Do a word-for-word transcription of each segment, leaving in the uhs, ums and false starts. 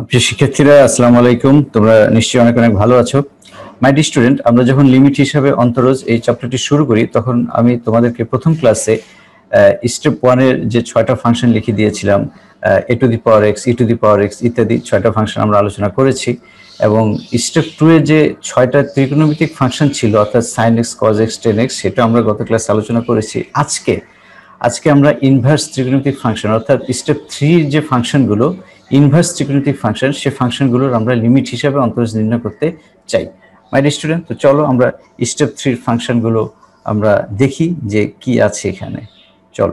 প্রিয় শিক্ষার্থীরা আসসালামু আলাইকুম। তোমরা নিশ্চয়ই অনেক অনেক ভালো আছো। মাই ডিয়ার স্টুডেন্ট, আমরা যখন লিমিট হিসাবে অন্তরজ এই চ্যাপ্টারটি শুরু করি তখন আমি তোমাদেরকে প্রথম ক্লাসে স্টেপ ওয়ানের যে ছয়টা ফাংশন লিখে দিয়েছিলাম, a to the power x, e to the power x ইত্যাদি ছয়টা ফাংশন আমরা আলোচনা করেছি। এবং স্টেপ টু এ যে ছয়টা ত্রিকোণমিতিক ফাংশন ছিল অর্থাৎ sine x, cos x, tan x, সেটা আমরা গত ক্লাসে আলোচনা করেছি। আজকে আজকে আমরা ইনভার্স ত্রিকোণমিতিক ফাংশন অর্থাৎ স্টেপ থ্রির যে ফাংশনগুলো ইনভার্স ত্রিকোণমিতিক ফাংশন, সে ফাংশনগুলোর আমরা লিমিট হিসাবে অন্তরজ নির্ণয় করতে চাই। মাই ডিয়ার স্টুডেন্ট, তো চলো আমরা স্টেপ থ্রির ফাংশনগুলো আমরা দেখি যে কি আছে এখানে। চলো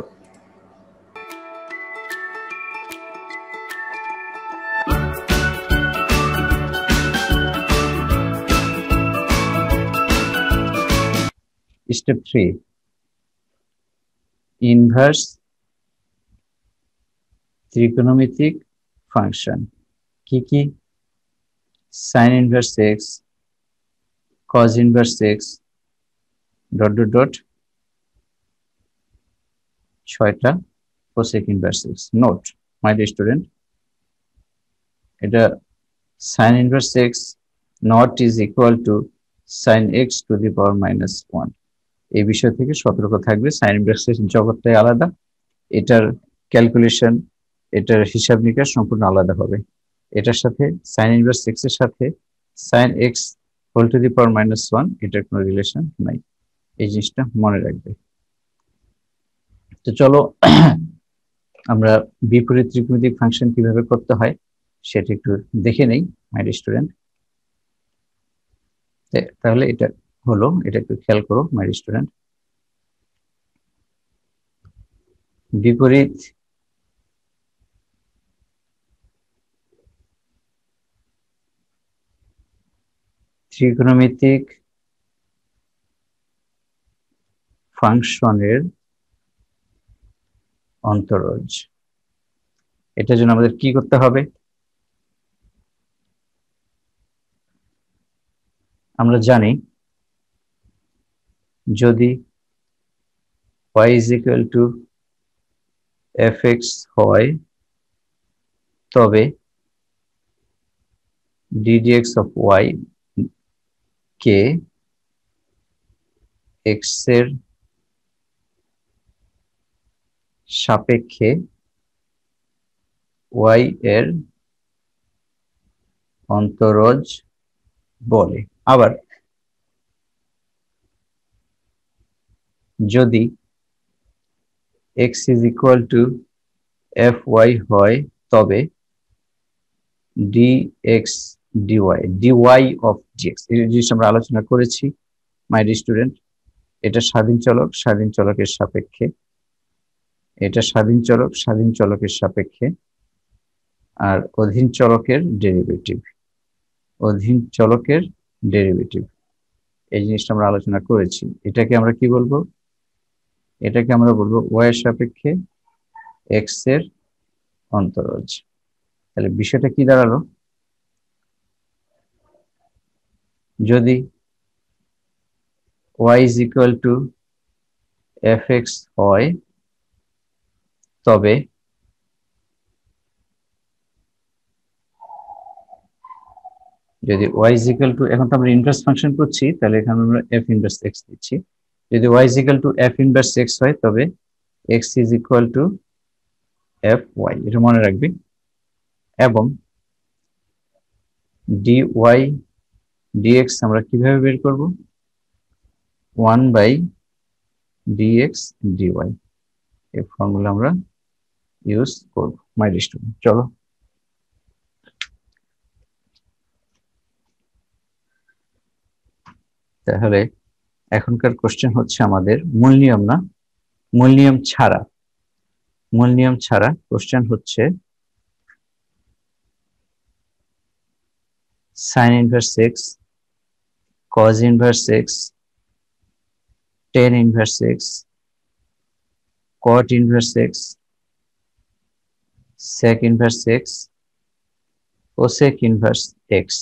স্টেপ থ্রি, ইনভার্স ত্রিকোণমিতিক ফাংশন। কি কি? Sine inverse x, cos inverse x, dot dot dot ছয়টা cosec inverse x. Note my dear student, এটা sine inverse x not is equal to sine x to the power minus one. এই বিষয় থেকে সতর্ক থাকবে। Sign inverse x জগৎটাই আলাদা, এটার calculation, এটার হিসাব নিকাশ সম্পূর্ণ আলাদা হবে। এটার সাথে সাইন ইনভার্স এক্স এর সাথে sine x whole to the power minus one এটার কোনো রিলেশন নাই, এই জিনিসটা মনে রাখবে। তো চলো আমরা বিপরীত ত্রিকোণমিতিক ফাংশন কিভাবে করতে হয় সেটা একটু দেখে নেই মাই ডিয়ার স্টুডেন্ট। তাহলে এটা হলো, এটা একটু খেয়াল করো মাই ডিয়ার স্টুডেন্ট। বিপরীত ত্রিকোণমিতিক ফাংশনের অন্তরজ, এটার জন্য আমাদের কি করতে হবে? আমরা জানি যদি y is equal to fx হয় তবে d dx of y K x এর সাপেক্ষে y এর অন্তরজ বলে। আবার যদি x is equal to fy হয় তবে dx dy, dy of dx, এই জিনিস আমরা আলোচনা করেছি মাই ডিয়ার স্টুডেন্ট। এটা স্বাধীন চলক স্বাধীন চলকের সাপেক্ষে, এটা স্বাধীন চলক স্বাধীন চলকের সাপেক্ষে, আর অধীন চলকের ডেরিভেটিভ, অধীন চলকের ডেরিভেটিভ, এই জিনিসটা আমরা আলোচনা করেছি। এটাকে আমরা কি বলবো? এটাকে আমরা বলবো y এর সাপেক্ষে x এর অন্তরজ। তাহলে বিষয়টা কি দাঁড়ালো? যদি y is equal to fx হয় তবে যদি y is equal to, এখন তো আমরা ইনভার্স ফাংশন করছি তাহলে এখানে আমরা f ইনভার্স x দিচ্ছি। যদি y is equal to f inverse x হয় তবে x is equal to fy, এটা মনে রাখবে। এবং dy dx আমরা কিভাবে বের করব? ওয়ান বাই dx dy, এই ফর্মুলা আমরা ইউজ করব মাই ডিয়ার স্টুডেন্ট। চলো তাহলে এখনকার কোশ্চেন হচ্ছে আমাদের মূল নিয়ম না, মূল নিয়ম ছাড়া, মূল নিয়ম ছাড়া কোশ্চেন হচ্ছে sine inverse x, cos inverse x, tan inverse x, cot inverse x, sec inverse x, cosec inverse x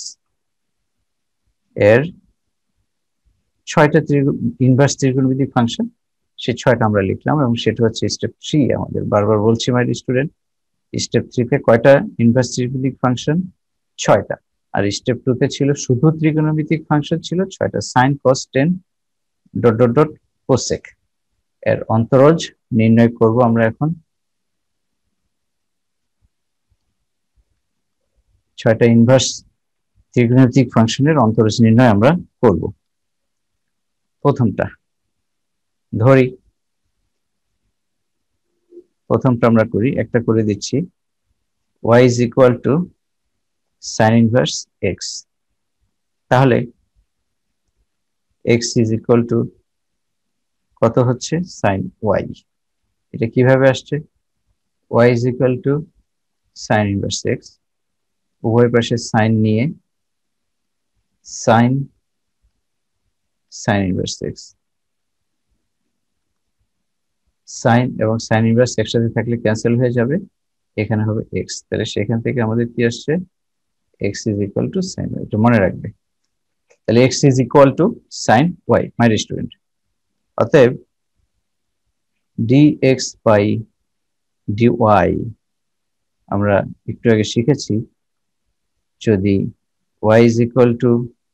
এর ছয়টা ইনভার্স ত্রিকোণমিতিক ফাংশন, সেই ছয়টা আমরা লিখলাম এবং সেটা হচ্ছে স্টেপ থ্রি। আমাদের বারবার বলছি মাই স্টুডেন্ট, স্টেপ থ্রি তে কয়টা ইনভার্স ত্রিকোণমিতিক ফাংশন? ছয়টা, আর স্টেপ টু তে ছিল শুধু ত্রিকোণমিতিক ফাংশন ছিল ছয়টা, sine cos tan dot dot dot cosec. এর অন্তরজ নির্ণয় করব আমরা এখন। ছয়টা ইনভার্স ত্রিকোণমিতিক ফাংশনের অন্তরজ নির্ণয় আমরা করব। প্রথমটা ধরি, প্রথমটা আমরা করি, একটা করে দিচ্ছি, y is equal to sin inverse x। তাহলে x is equal to কত হচ্ছে sin y। এটা কিভাবে আসছে, y is equal to sin inverse x, উভয় পাশে sin নিয়ে sin sin inverse x, sin এবং sin inverse একসাথে থাকলে ক্যান্সেল হয়ে যাবে, এখানে হবে x। তাহলে সেখান থেকে আমাদের কি আসছে, x is equal to sin y। এটা মনে রাখবে, তাহলে x is equal to sin y my student. অতএব dx by dy আমরা একটু আগে শিখেছি, যদি y is equal to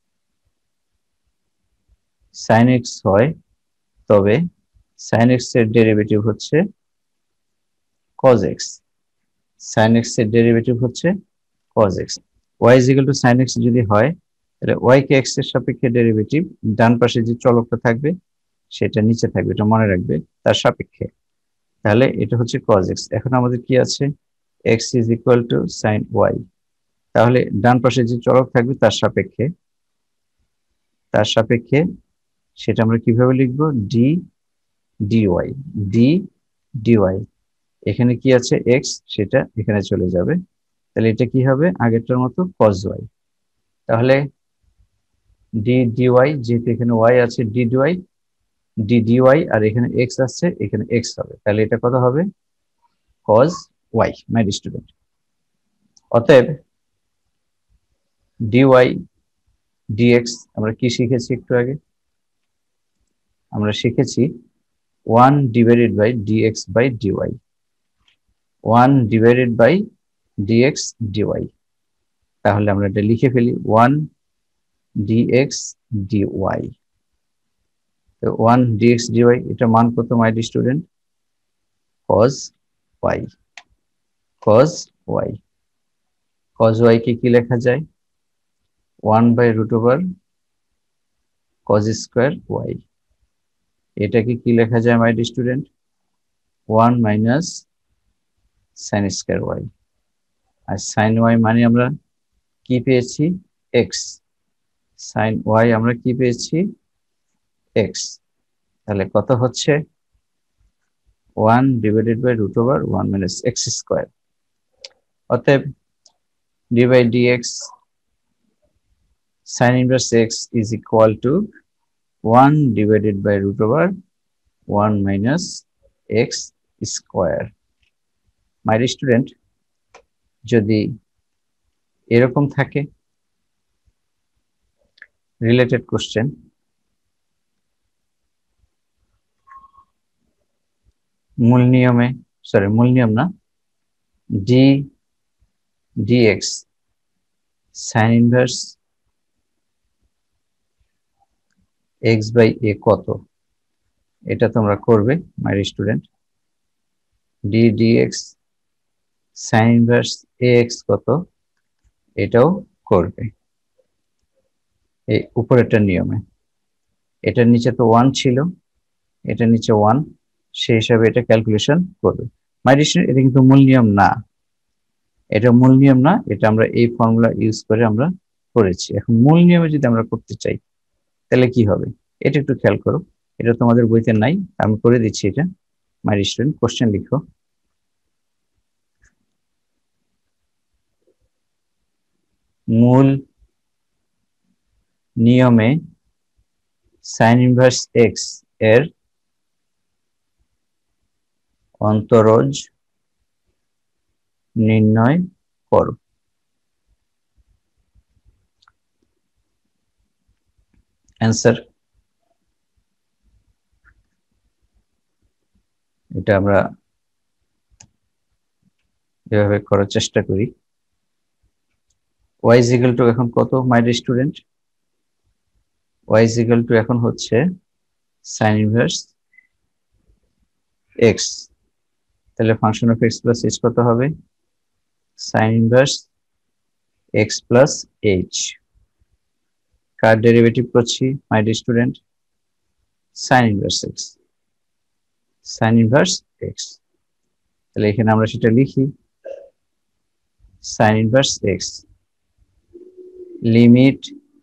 sin x হয় তবে sin x এর ডেরিভেটিভ হচ্ছে cos x, sin x এর ডেরিভেটিভ হচ্ছে cos x। y is equal to sin x যদি হয় তাহলে y কে x এর সাপেক্ষে ডেরিভেটিভ, ডান পাশে যে চলকটা থাকবে সেটা নিচে থাকবে, এটা মনে রাখবে, তার সাপেক্ষে। তাহলে এটা হচ্ছে cos x। এখন আমাদের কি আছে, x is equal to sin y। তাহলে ডান পাশে যে চলক থাকবে তার সাপেক্ষে, তার সাপেক্ষে সেটা আমরা কিভাবে লিখবো, d dy, d dy। এখানে কি আছে x, সেটা এখানে চলে যাবে, তাহলে এটা কি হবে আগেরটার মতো cos y। তাহলে d dy, যেহেতু এখানে y আছে, d dy d dy, আর এখানে x আছে, এখানে x হবে, তাহলে এটা কত হবে cos y মাই স্টুডেন্ট। অতএব dy dx আমরা কি শিখেছি একটু আগে, আমরা শিখেছি one divided by dx by dy, one divided by dx dy। তাহলে আমরা এটা লিখে ফেলি one dx dy। তো one dx dy এটা মান কত my student, cos y, cos y। cos y কে কি লেখা যায়, one by root over cos square y। এটাকে কি লেখা যায় my student, one minus sin square y। আর sin y মানে আমরা কি পেয়েছি, x, sin y আমরা কি পেয়েছি x। তাহলে কত হচ্ছে one divided by root over one minus x square। অতএব d by dx sin inverse x is equal to one divided by root over one minus x square। My student, যদি এরকম থাকে রিলেটেড কোশ্চেন, মূল নিয়মে, sorry মূল নিয়ম না, d dx sin inverse x by a কত, এটা তোমরা করবে my student. d dx sin inverse ax কত, এটাও করবে এই উপরেরটা নিয়মে। এটার নিচে তো ওয়ান ছিল, এটার নিচে ওয়ান, সেই হিসাবে এটা ক্যালকুলেশন করবে মাই স্টুডেন্ট। এটা কিন্তু মূল নিয়ম না, এটা মূল নিয়ম না, এটা আমরা এই ফর্মুলা ইউজ করে আমরা করেছি। এখন মূল নিয়মে যদি আমরা করতে চাই তাহলে কি হবে, এটা একটু খেয়াল করো, এটা তোমাদের বইতে নাই, আমি করে দিচ্ছি এটা মাই স্টুডেন্ট। কোশ্চেন লিখো, মূল নিয়মে sin ইনভার্স x এর অন্তরজ নির্ণয় করো। অ্যান্সার, এটা আমরা এভাবে করার চেষ্টা করি। y is equal to এখন কত my student? y is equal to এখন হচ্ছে sin inverse x, তাহলে function of x plus h কত হবে? sin inverse x plus h। কার ডেরিভেটিভ করছি my student? sin inverse x, sin inverse x। তাহলে এখানে আমরা সেটা লিখি sin inverse x limit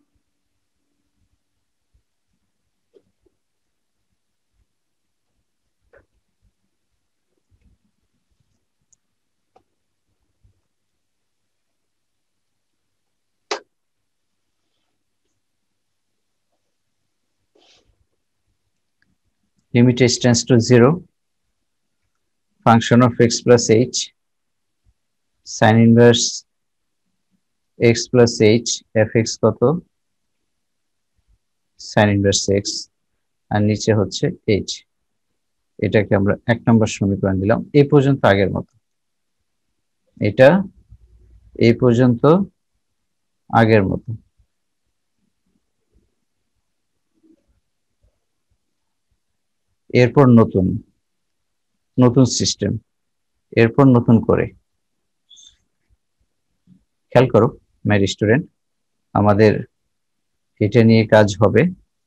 limit h tends to zero, function of x plus h, sin inverse x plus h, fx কত? sin inverse x, আর নিচে হচ্ছে h। এটাকে আমরা এক নম্বর সমীকরণ দিলাম। এই পর্যন্ত আগের মতো, এটা এই পর্যন্ত আগের মতো। এরপর নতুন নতুন সিস্টেম, এরপর নতুন করে খেয়াল করো মাই স্টুডেন্ট, আমাদের এটা নিয়ে কাজ হবে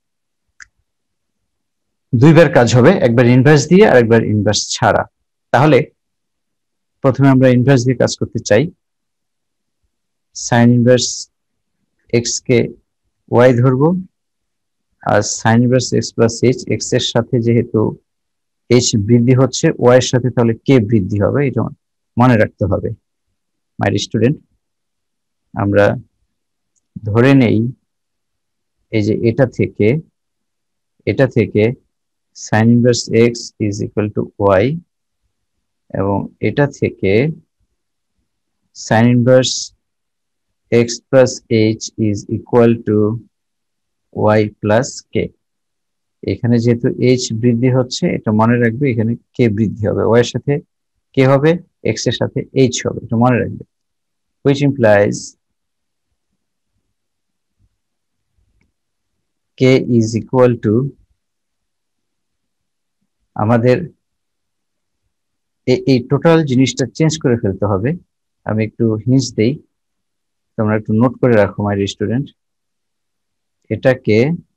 দুইবার কাজ হবে, একবার ইনভার্স দিয়ে আর একবার ইনভার্স ছাড়া। তাহলে প্রথমে আমরা ইনভার্স দিয়ে কাজ করতে চাই। sin ইনভার্স x কে y ধরবো, আর sin inverse x plus h, x এর সাথে যেহেতু h বৃদ্ধি হচ্ছে, y এর সাথে তাহলে k বৃদ্ধি হবে, এটা মনে রাখতে হবে মাই স্টুডেন্ট। আমরা ধরে নেই এই যে এটা থেকে এটা থেকে sin inverse x is equal to y, এবং এটা থেকে sin inverse x plus h is equal to y plus k। এখানে যেহেতু h বৃদ্ধি হচ্ছে, এটা মনে রাখবে, এখানে k বৃদ্ধি হবে, y এর সাথে k হবে, x এর সাথে h হবে, এটা মনে রাখবে। which implies k is equal to, আমাদের এই টোটাল জিনিসটা চেঞ্জ করে ফেলতে হবে। আমি একটু হিন্টস দেই, তোমরা একটু নোট করে রাখো মাই স্টুডেন্ট। এটাকে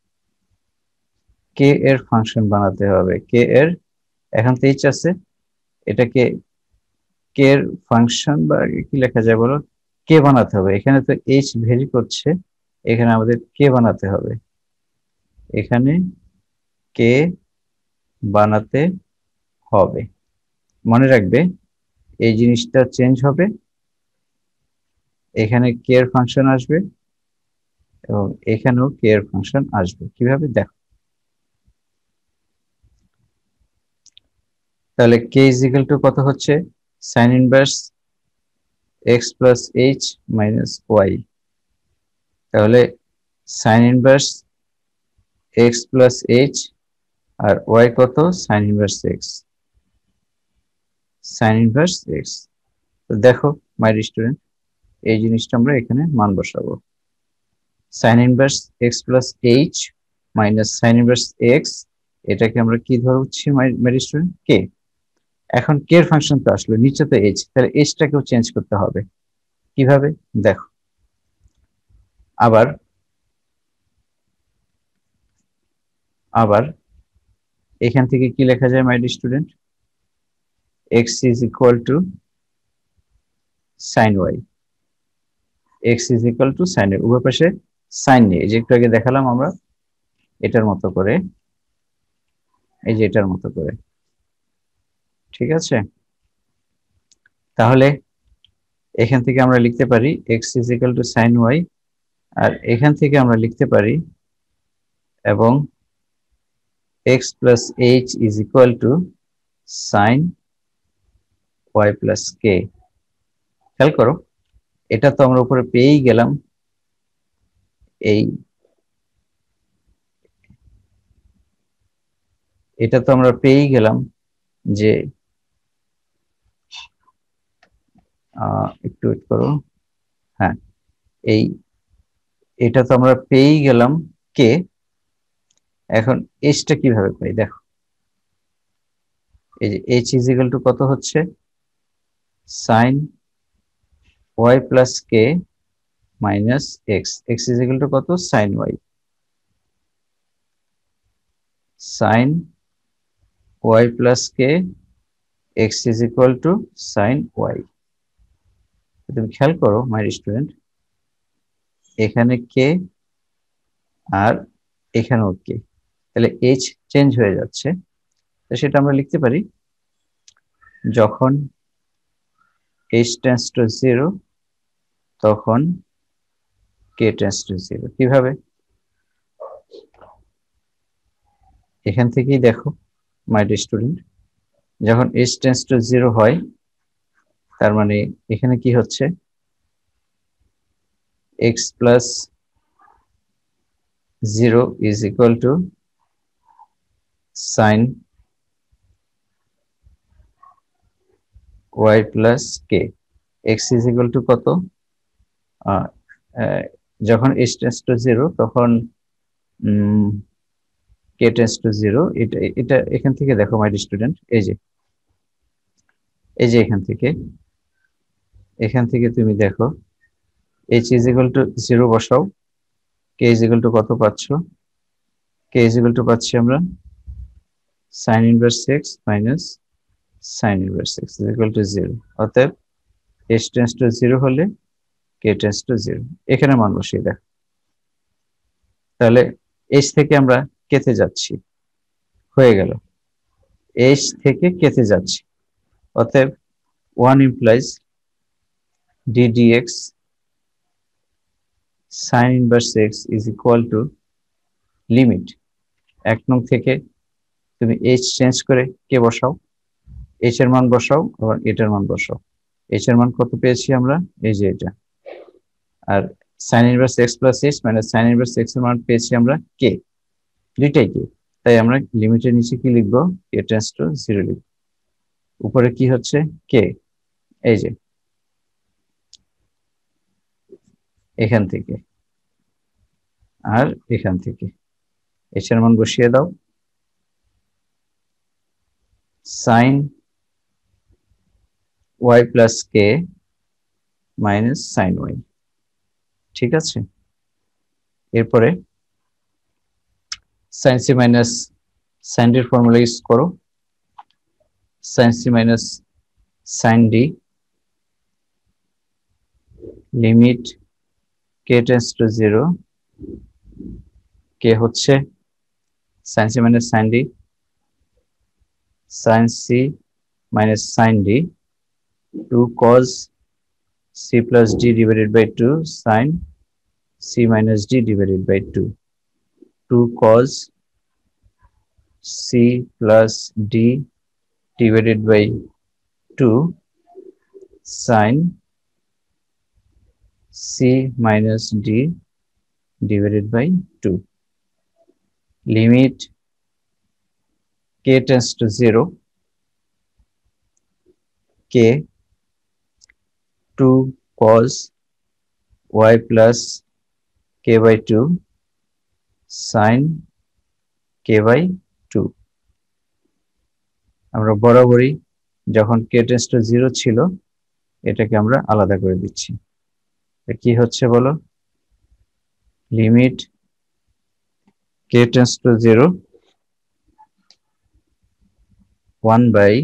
কে এর ফাংশন বানাতে হবে, কে এর, এখন তো h আছে, এটাকে কে এর ফাংশন বা কি লেখা যায় বলো, কে বানাতে হবে। এখানে তো h ভেরি করছে, এখানে আমাদের কে বানাতে হবে, এখানে কে বানাতে হবে। মনে রাখবে এই জিনিসটা চেঞ্জ হবে, এখানে কে এর ফাংশন আসবে এবং এখানেও কে এর ফাংশন আসবে। কিভাবে দেখো, তাহলে k is equal to কত হচ্ছে? sin inverse x plus h minus y। তাহলে sin inverse x plus h আর y কত? sin inverse x, sin inverse x। তো দেখো মাই স্টুডেন্ট, এই জিনিসটা আমরা এখানে মান বসাবো, sin inverse x plus h minus sin inverse x, এটাকে আমরা কি ধরছি মাই স্টুডেন্ট? k। এখন কে এর ফাংশন তো আসলো, নিচে তো h, তাহলে h টাকেও চেঞ্জ করতে হবে। কিভাবে দেখো, আবার আবার এখান থেকে কি লেখা যায় my student? x is equal to sin y, x is equal to sin y, উভয় পাশে sin নিয়ে, যে একটু আগে দেখালাম আমরা এটার মতো করে, এই যে এটার মতো করে, ঠিক আছে? তাহলে এখান থেকে আমরা লিখতে পারি x is equal to sin y, আর এখান থেকে আমরা লিখতে পারি এবং x plus h is equal to sin y plus k। খেয়াল করো, এটা তো আমরা উপরে পেয়েই গেলাম, এই এটা তো আমরা পেয়েই গেলাম যে একটু ওয়েট করো, হ্যাঁ, এই এটা তো আমরা পেয়েই গেলাম কে। এখন এইচটা কিভাবে পাই দেখো, এই যে এইচ ইজ ইকুয়াল টু কত হচ্ছে, sine y plus k minus x, x is equal to কত, sine y, sine y plus k x is equal to sine y. তুমি খেয়াল করো মাই স্টুডেন্ট, এখানে কে আর এখানেও কে, তাহলে এইচ চেঞ্জ হয়ে যাচ্ছে। তো সেটা আমরা লিখতে পারি যখন এইচ টেন্ডস টু জিরো তখন কে টেন্ডস টু জিরো। কিভাবে, এখান থেকেই দেখো মাই স্টুডেন্ট, যখন এইচ টেন্ডস টু জিরো হয় তার মানে এখানে কি হচ্ছে, x plus zero is equal to sine y plus k, x is equal to কত, যখন এইচ টেন্ডস টু জিরো তখন কে টেন্ডস টু জিরো। এটা এটা এখান থেকে দেখো মাই স্টুডেন্ট, এই যে এই যে এখান থেকে এখান থেকে তুমি দেখো h is equal to zero বসাও, কে ইজ ইকুয়াল টু কত পাচ্ছ, কে ইজ ইকুয়াল টু পাচ্ছি আমরা sine inverse x minus sine inverse x is equal to zero. অতএব এইচ টেন্ডস টু জিরো হলে কে টেন্ডস টু জিরো, এখানে মান বসিয়ে দেখো। তাহলে এইচ থেকে আমরা কেতে যাচ্ছি, হয়ে গেল এইচ থেকে কেতে যাচ্ছি, অতএব one implies d dx sine inverse x is equal to limit, এক নং থেকে তুমি এইচ চেঞ্জ করে কে বসাও, এইচ এর মান বসাও আবার এটার মান বসাও, এইচ এর মান কত পেয়েছি আমরা, এই যে এটা, আর sine inverse x plus h minus sine inverse x এর মান পেয়েছি আমরা কে, দুইটাই কে, তাই আমরা লিমিটের নিচে কি লিখবো, কে টেন্ডস টু জিরো লিখবো, উপরে কি হচ্ছে কে, এই যে এখান থেকে আর এখান থেকে এইচ এর মান বসিয়ে দাও, sine y plus k minus sine y, ঠিক আছে। এরপরে সাইন সি মাইনাস সাইন ডির ফর্মুলা ইউজ করো, sine c minus sine d limit k tends to zero, k হচ্ছে sine c minus sine d, sine c minus sine d two cos c plus d divided by two sine c minus d divided by two, two cos c plus d divided by two sin c minus d divided by two. Limit k tends to zero, k two cos y plus k by two sin k by two. আমরা বরাবরই যখন k tends to zero ছিল এটাকে আমরা আলাদা করে দিচ্ছি, কি হচ্ছে বলো, limit k tends to zero one by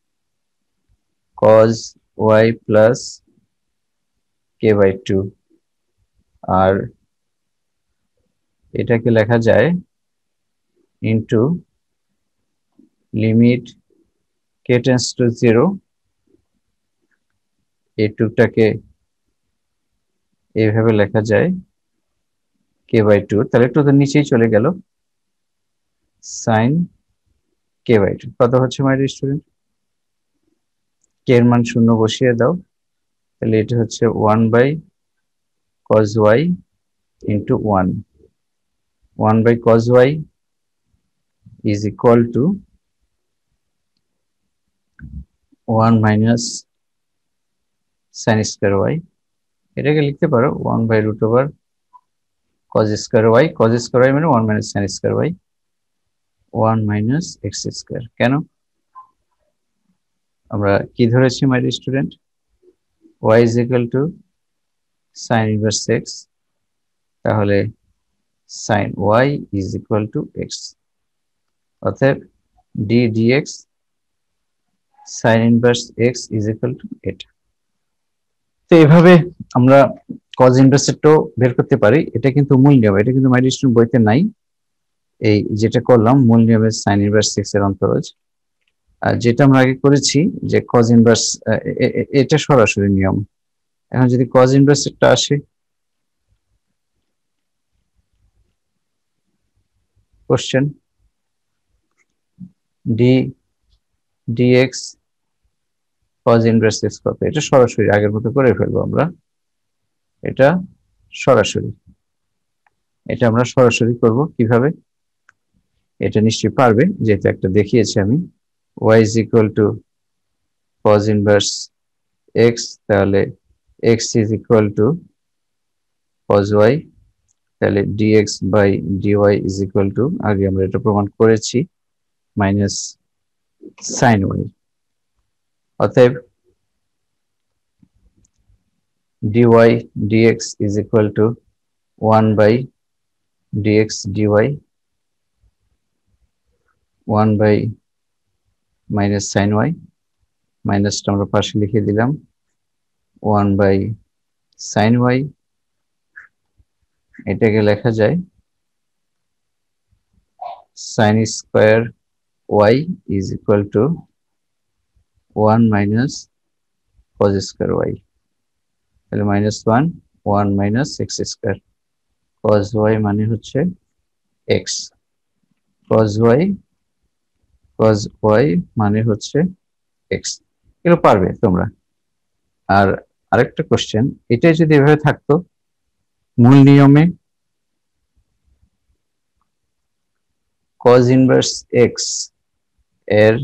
cos y plus k by two, আর এটাকে লেখা যায় into limit k tends to zero, এই টুটাকে এইভাবে লেখা যায় k by two, তাহলে একটু তো নিচেই চলে গেল, sin k by two কত হচ্ছে মাই স্টুডেন্ট, k এর মান শূন্য বসিয়ে দাও, তাহলে এটা হচ্ছে one by cos y into one, one by cos y is equal to one minus sin square y, এটাকে লিখতে পারো one by root over cos square y, cos square y মানে one minus sine square y, one minus x square. কেন আমরা কি ধরেছি my student? Y is equal to sine inverse x, তাহলে sine y is equal to x, অতএব d dx sine inverse x is equal to এটা। তো এইভাবে আমরা কজ ইনভার্সেরটাও বের করতে পারি। এটা কিন্তু মূল নিয়ম, এটা কিন্তু মাই স্টুডেন্ট বইতে নাই। এই যেটা করলাম মূল নিয়মের সাইন ইনভার্স এক্স এর অন্তরজ, আর যেটা আমরা আগে করেছি যে কজ ইনভার্স, এটা সরাসরি নিয়ম। এখন যদি কজ ইনভার্সেরটা আসে, question d dx cos inverse x কত? এটা সরাসরি আগের মতো করে ফেলবো আমরা, এটা সরাসরি, এটা আমরা সরাসরি করব। কিভাবে? এটা নিশ্চয়ই পারবে, যেহেতু একটা দেখিয়েছি আমি। y is equal to cos inverse x, তাহলে x is equal to cos y, তাহলে dx by dy is equal to, আগে আমরা এটা প্রমাণ করেছি, মাইনাস sin y। অতএব dy dx is equal to one by dx dy, one by minus sin y, মাইনাসটা আমরা পাশে লিখে দিলাম, one by sin y, এটাকে লেখা যায় sin square y is equal to one minus cos square y, তাহলে minus one, one minus x square, cos y মানে হচ্ছে x, cos y cos y মানে হচ্ছে x। এগুলো পারবে তোমরা। আর আরেকটা কোশ্চেন, এটাই যদি এভাবে থাকতো মূল নিয়মে cos ইনভার্স x এর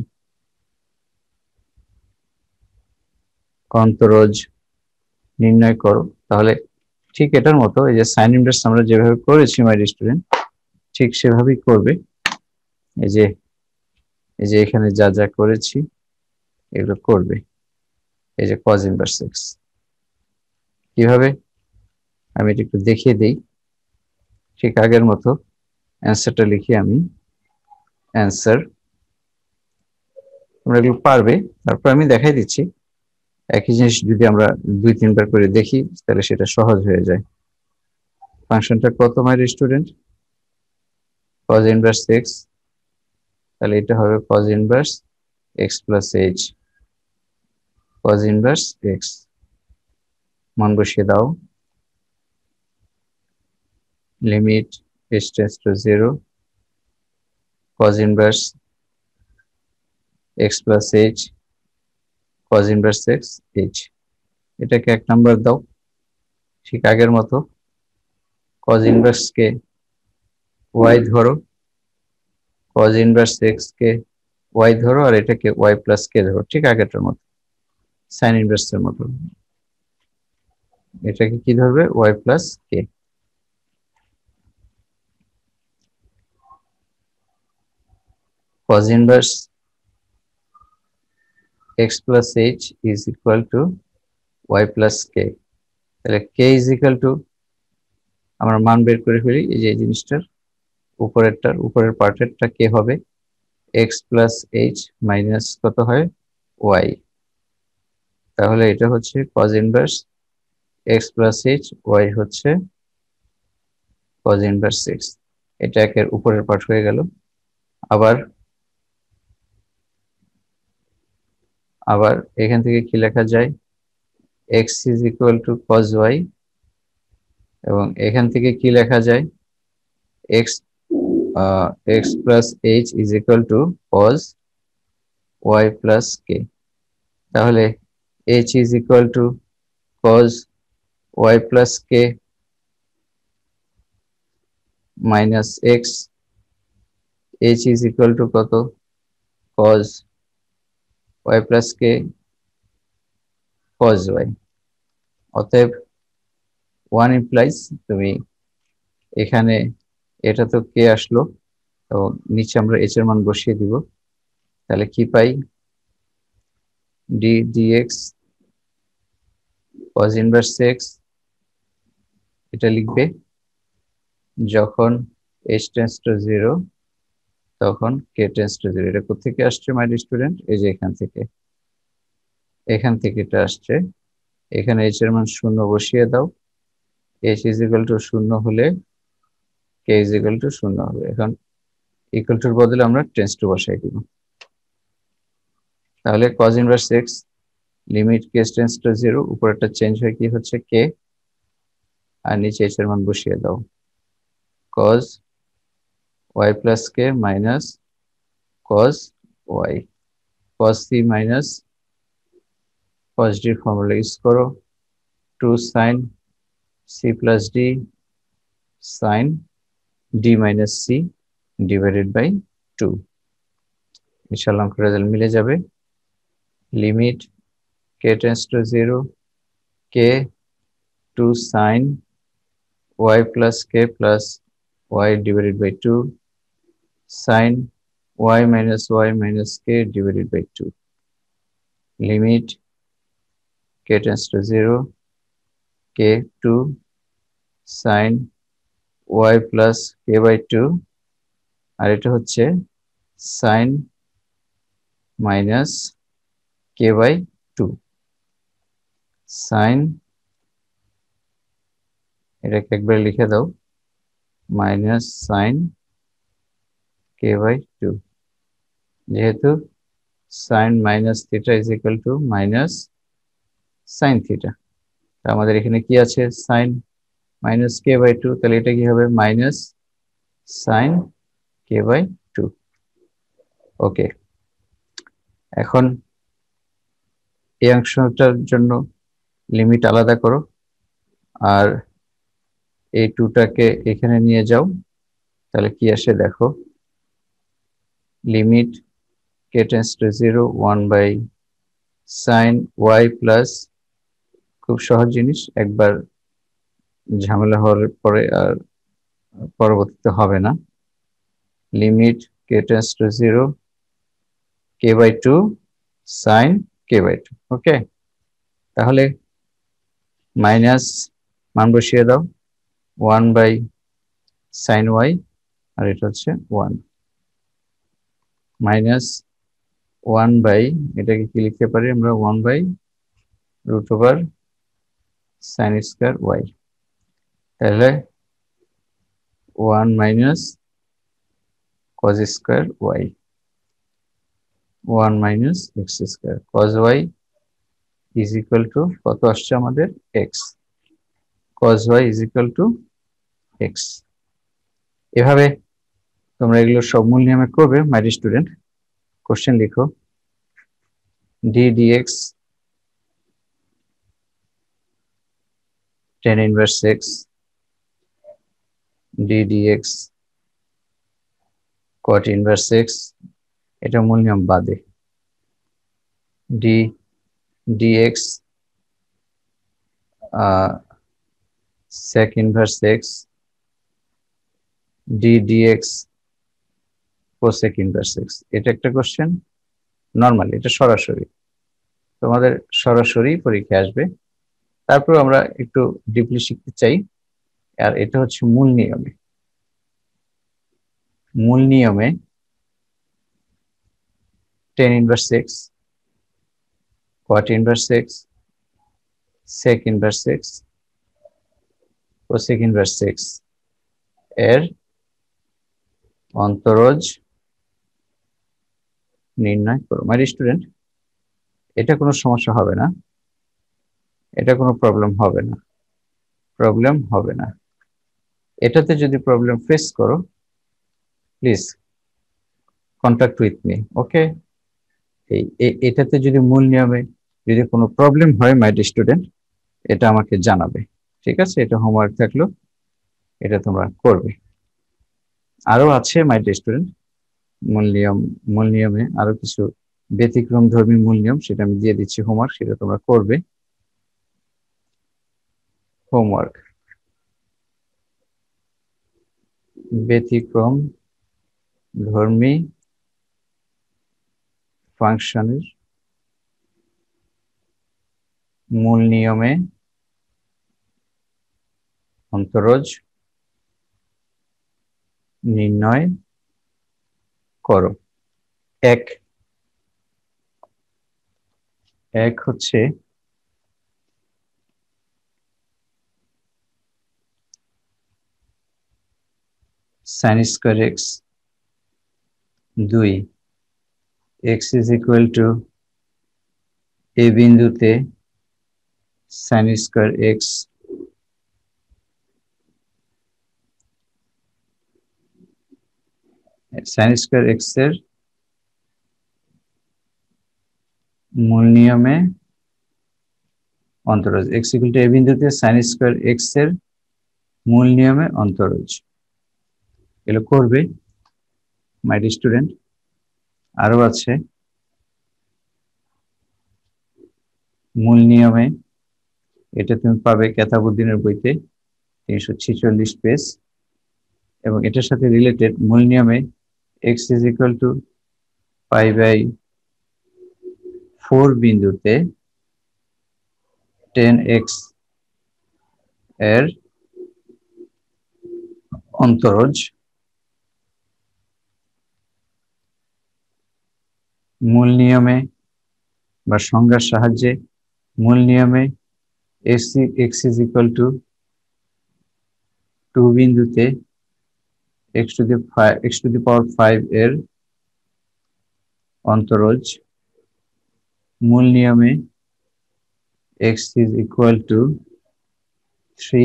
অন্তরজ নির্ণয় করো, তাহলে ঠিক এটার মতো এই যে সাইন ইনভার্স আমরা যেভাবে করেছি মাই স্টুডেন্ট, ঠিক সেভাবেই করবে। এই যে এই যে এখানে যা যা করেছি এগুলো করবে। এই যে cos ইনভার্স x কিভাবে, আমি এটা একটু দেখিয়ে দিই। ঠিক আগের মতো অ্যান্সারটা লিখি আমি, অ্যান্সার, তোমরা এগুলো পারবে। তারপর আমি দেখাই দিচ্ছি একই জিনিস যদি আমরা দুই তিনবার করে দেখি তাহলে সেটা সহজ হয়ে যায়। ফাংশনটা কত my student? cos inverse x, তাহলে এটা হবে cos inverse x plus h, cos inverse x, মান বসিয়ে দাও, limit h tends to zero, cos inverse x plus h, cos inverse x h, এটাকে এক নাম্বার দাও। ঠিক আগের মতো cos ইনভার্স কে y ধরো, cos ইনভার্স x কে y ধরো, আর এটাকে y প্লাস কে ধরো, ঠিক আগেরটার মতো সাইন ইনভার্সের মতো। এটাকে কি ধরবে? y plus k. cos inverse x plus h is equal to y plus k, তাহলে k is equal to, আমরা মান বের করে ফেলি। এই যে এই জিনিসটার উপরেরটার উপরের পার্টেরটা k হবে x plus h মাইনাস কত হয় y, তাহলে এটা হচ্ছে cos inverse x plus h, y হচ্ছে cos ইনভার্স x। এটা একের উপরের পার্ট হয়ে গেল। আবার আবার এখান থেকে কি লেখা যায়? x is equal to cos y, এবং এখান থেকে কি লেখা যায়? x uh, x plus h is equal to cos y plus k, তাহলে h is equal to cos y plus k minus x, h is equal to কত? cos y plus k cos y। অতএব one implies তুমি এখানে এটা তো কে আসলো, তো নিচে আমরা এইচ এর মান বসিয়ে দিব, তাহলে কি পাই, d dx cos inverse x, এটা লিখবে যখন h টেন্ডস টু জিরো তখন k টেন্ডস টু জিরো। এটা কোথেকে আসছে মাই স্টুডেন্ট, এই যে এখান থেকে, এখান থেকে এটা আসছে। এখানে h এর মান শূন্য বসিয়ে দাও, h ইজ ইকুয়াল টু শূন্য হলে k ইজ ইকুয়াল টু শূন্য হবে। এখন ইকুয়াল টুর বদলে আমরা টেন্ডস টু বসাই দিব, তাহলে cos ইনভার্স x লিমিট k টেন্ডস টু জিরো, উপরেরটা চেঞ্জ হয়ে কি হচ্ছে k, আর নিচে h এর মান বসিয়ে দাও, cos y plus k minus cos y, cos c minus cos d formula use করো, two sin c plus d sin d minus c divided by two. ইনশাআল্লাহ আমাদের রেজাল্ট মিলে যাবে। লিমিট k tends to zero, k two sin y plus k plus y divided by two, sin y minus y minus k divided by two. Limit k tends to zero, k two sin y plus k by two, আর এটা হচ্ছে sin minus k by two, sin, এটাকে একবার লিখে দাও, minus sin k by two, যেহেতু sin minus theta is equal to minus sin theta, আমাদের এখানে কি আছে, sin minus k by two, তাহলে এটা কি হবে, minus sin k by two। ওকে, এখন এই অংশটার জন্য লিমিট আলাদা করো, আর এই টুটাকে এখানে নিয়ে যাও, তাহলে কি আসে দেখো, limit k tends to zero, one by sin y plus, খুব সহজ জিনিস, একবার ঝামেলা হওয়ার পরে আর পরবর্তীতে হবে না, limit k tends to zero, k by two sin k by two। Okay, তাহলে মাইনাস মান বসিয়ে দাও, ওয়ান বাই sin y, আর এটা হচ্ছে ওয়ান, মাইনাস ওয়ান বাই, এটাকে কি লিখতে পারি আমরা, one by root over sine square y, তাহলে one minus cos square y, one minus x square, cos y is equal to কত আসছে আমাদের, x, cos y is equal to x. এভাবে তোমরা এগুলো সব মূল নিয়মে করবে মাই স্টুডেন্ট। কোশ্চেন লিখো, d dx tan inverse x, d dx cot inverse x, এটা মূল নিয়ম বাদে, d dx sec inverse x, d dx cosec inverse x, এটা একটা কোশ্চেন নরমাল, এটা সরাসরি তোমাদের সরাসরি পরীক্ষা আসবে। তারপর আমরা একটু ডিপলি শিখতে চাই, আর এটা হচ্ছে মূল নিয়মে, মূল নিয়মে tan inverse x, cot inverse x, sec inverse x, cosec inverse x এর অন্তরজ নির্ণয় করো। মাই স্টুডেন্ট, এটা কোনো সমস্যা হবে না, এটা কোনো প্রবলেম হবে না, প্রবলেম হবে না। এটাতে যদি প্রবলেম ফেস করো, please contact with me, okay. এই এটাতে যদি মূল নিয়মে যদি কোনো প্রবলেম হয় মাই স্টুডেন্ট, এটা আমাকে জানাবে, ঠিক আছে? এটা হোমওয়ার্ক থাকলো, এটা তোমরা করবে। আরো আছে মাই স্টুডেন্ট মূল নিয়ম, মূল নিয়মে আরো কিছু ব্যতিক্রম ধর্মী মূল নিয়ম, সেটা আমি দিয়ে দিচ্ছি হোমওয়ার্ক, সেটা তোমরা করবে হোমওয়ার্ক। ব্যতিক্রম ধর্মী ফাংশনের মূল নিয়মে অন্তরজ নির্ণয় করো। এক এক হচ্ছে sin square x, দুই x is equal to a বিন্দুতে sin square x, sin square x এর মূল নিয়মে অন্তরজ, x equal to a বিন্দুতে sin square x এর মূল নিয়মে অন্তরজ। এগুলো করবে মাই স্টুডেন্ট। আরো আছে মূল নিয়মে, এটা তুমি পাবে কেতাবুদ্দিনের বইতে তিনশো ছিচল্লিশ পেজ, এবং এটার সাথে রিলেটেড মূল নিয়মে x is equal to pi by four বিন্দুতে টেন এক্স এর অন্তরজ মূল নিয়মে বা সংজ্ঞার সাহায্যে মূল নিয়মে x is equal to two বিন্দুতে x to the five x to the power five এর অন্তরজ মূল নিয়মে x is equal to three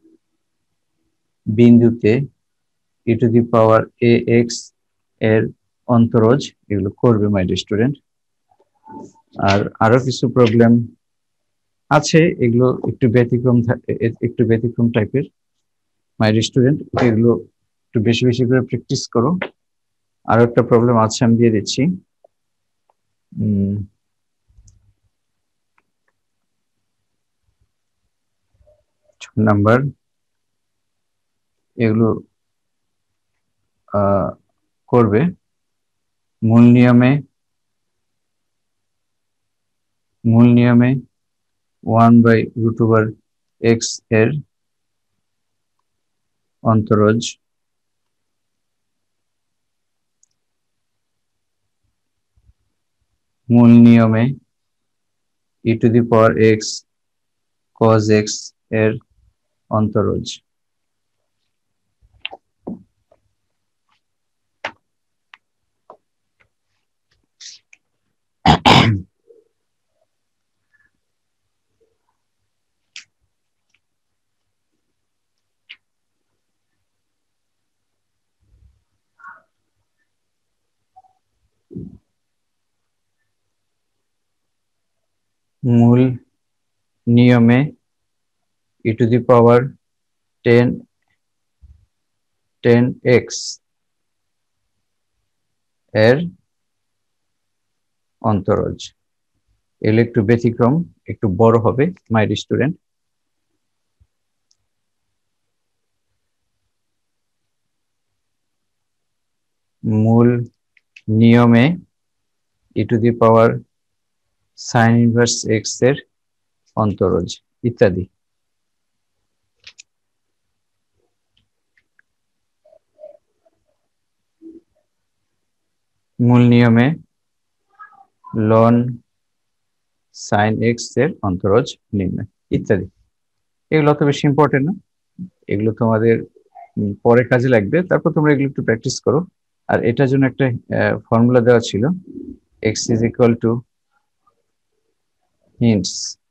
বিন্দুতে e to the power ax এর অন্তরজ। এগুলো করবে মাই স্টুডেন্ট। আর আরো কিছু প্রবলেম আছে, এগুলো একটু ব্যতিক্রম একটু ব্যতিক্রম টাইপের মাই স্টুডেন্ট, এগুলো একটু বেশি বেশি করে প্র্যাকটিস করো। আরো একটা প্রবলেম আছে, আমি দিয়ে দিচ্ছি। নাম্বার এগুলো করবে মূল নিয়মে মূল নিয়মে one by root over x এর অন্তরজ মূল নিয়মে e to the power x cos x এর অন্তরজ। মূল নিয়মে e to the power tan tan x এর অন্তরজ। এগুলো একটু ব্যতিক্রম, একটু বড় হবে মাই স্টুডেন্ট। মূল নিয়মে e to the power sine inverse x এর অন্তরজ ইত্যাদি। মূল নিয়মে লন সাইন এক্স এর অন্তরজ নির্ণয় ইত্যাদি। এগুলো অত বেশি ইম্পর্টেন্ট না, এগুলো তোমাদের পরে কাজে লাগবে, তারপর তোমরা এগুলো একটু প্র্যাকটিস করো। আর এটার জন্য একটা ফর্মুলা দেওয়া ছিল, x is equal to hints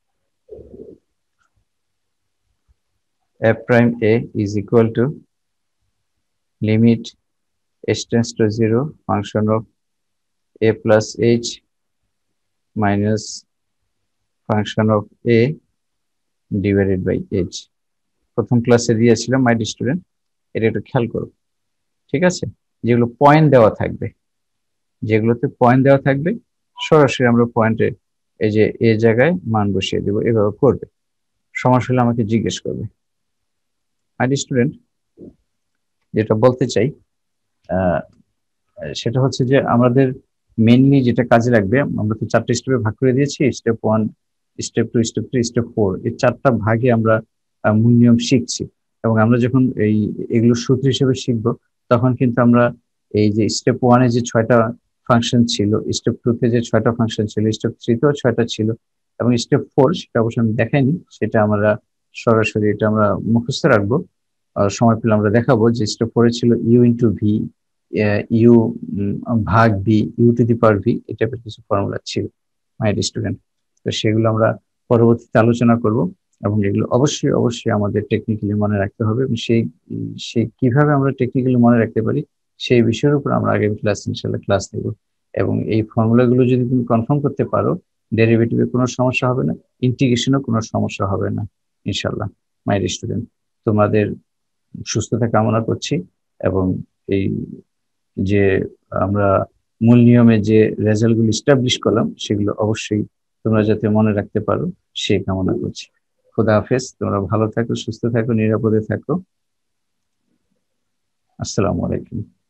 f prime a is equal to limit h tends to zero function of a plus h minus function of a divided by h। প্রথম ক্লাসে দিয়েছিলাম মাই স্টুডেন্ট, এটা একটু খেয়াল করো, ঠিক আছে? যেগুলো পয়েন্ট দেওয়া থাকবে, যেগুলোতে পয়েন্ট দেওয়া থাকবে সরাসরি আমরা পয়েন্টে এই যে এ জায়গায় মান বসিয়ে দেবো, এভাবে করবে। সমস্যা হলে আমাকে জিজ্ঞেস করবে মাই স্টুডেন্ট। যেটা বলতে চাই আহ, সেটা হচ্ছে যে আমাদের মেইনলি যেটা কাজে লাগবে, আমরা তো চারটে স্টেপে ভাগ করে দিয়েছি, step one, step two, step three, step four, এই চারটা ভাগে আমরা আহ, মূল নিয়ম শিখছি। এবং আমরা যখন এই এগুলো সূত্র হিসেবে শিখবো, তখন কিন্তু আমরা এই যে স্টেপ ওয়ানে যে ছয়টা ফাংশন ছিল, স্টেপ টু তে যে ছয়টা ফাংশন ছিল, স্টেপ থ্রিতেও ছয়টা ছিল, এবং স্টেপ ফোর সেটা অবশ্য আমি দেখাইনি, সেটা আমরা সরাসরি এটা আমরা মুখস্থ রাখবো। আর সময় পেলে আমরা দেখাবো যে স্টেপ ফোরে ছিল ইউ ইন্টু ভি, ইউ ভাগ v, u to the power v, এই টাইপের কিছু ফর্মুলা ছিল মাই স্টুডেন্ট। তো সেগুলো আমরা পরবর্তীতে আলোচনা করব, এবং এগুলো অবশ্যই অবশ্যই আমাদের টেকনিক্যালি মনে রাখতে হবে, এবং সেই সেই কিভাবে আমরা টেকনিক্যালি মনে রাখতে পারি সেই বিষয়ের উপর আমরা আগামী ক্লাস ইনশাল্লাহ ক্লাস নেব। এবং এই ফর্মুলাগুলো যদি তুমি কনফার্ম করতে পারো, ডেরিভেটিভে কোনো সমস্যা হবে না, ইন্টিগ্রেশনও কোনো সমস্যা হবে না ইনশাল্লাহ। মাই স্টুডেন্ট, তোমাদের সুস্থতা কামনা করছি, এবং এই যে আমরা মূল নিয়মে যে রেজাল্ট গুলো স্টাবলিশ করলাম সেগুলো অবশ্যই তোমরা যাতে মনে রাখতে পারো সেই কামনা করছি। খোদা হাফেজ, তোমরা ভালো থাকো, সুস্থ থাকো, নিরাপদে থাকো। আসসালামু আলাইকুম।